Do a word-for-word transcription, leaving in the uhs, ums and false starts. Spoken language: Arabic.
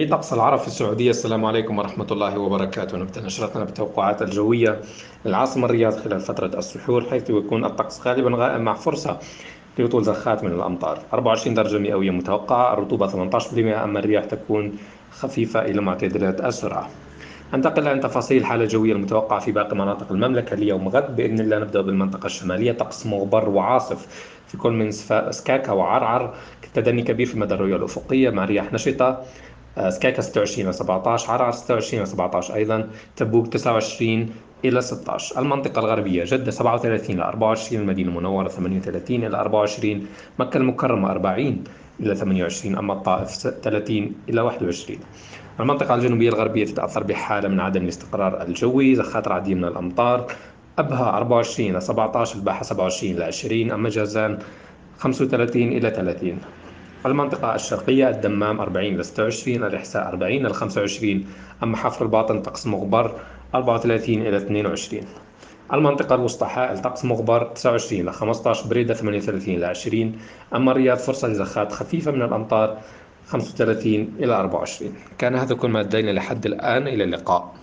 طقس العرب في السعودية. السلام عليكم ورحمة الله وبركاته. نبدأ نشرتنا بالتوقعات الجوية للعاصمة الرياض خلال فترة السحور، حيث يكون الطقس غالبا غائم مع فرصة لهطول زخات من الأمطار. أربعة وعشرين درجة مئوية متوقعة، الرطوبة ثمانية عشر بالمئة، أما الرياح تكون خفيفة إلى معتدلة السرعة. ننتقل عن تفاصيل الحالة الجوية المتوقعة في باقي مناطق المملكة اليوم غد. بإذن الله نبدأ بالمنطقة الشمالية، طقس مغبر وعاصف في كل من سفا- سكاكا وعرعر، تدني كبير في مدى الرؤية الأفقية مع رياح نشطة. آه، سكاكا ستة وعشرين إلى سبعة عشر، عرعر ستة وعشرين إلى سبعة عشر أيضا، تبوك تسعة وعشرين إلى ستة عشر. المنطقة الغربية، جدة سبعة وثلاثين إلى أربعة وعشرين، المدينة المنورة ثمانية وثلاثين إلى أربعة وعشرين، مكة المكرمة أربعين إلى ثمانية وعشرين، أما الطائف ثلاثين إلى واحد وعشرين. المنطقة الجنوبية الغربية تتأثر بحالة من عدم الاستقرار الجوي، زخات رعدية من الأمطار. أبها أربعة وعشرين إلى سبعة عشر، الباحة سبعة وعشرين إلى عشرين، أما جازان خمسة وثلاثين إلى ثلاثين. المنطقة الشرقية، الدمام أربعين إلى ستة وعشرين، الإحساء أربعين إلى خمسة وعشرين، أما حفر الباطن طقس مغبر أربعة وثلاثين إلى اثنين وعشرين. المنطقة الوسطى حائل، طقس مغبر تسعة وعشرين إلى خمسة عشر، بريدة ثمانية وثلاثين إلى عشرين، أما الرياض فرصة لزخات خفيفة من الأمطار خمسة وثلاثين إلى أربعة وعشرين. كان هذا كل ما لدينا لحد الآن، إلى اللقاء.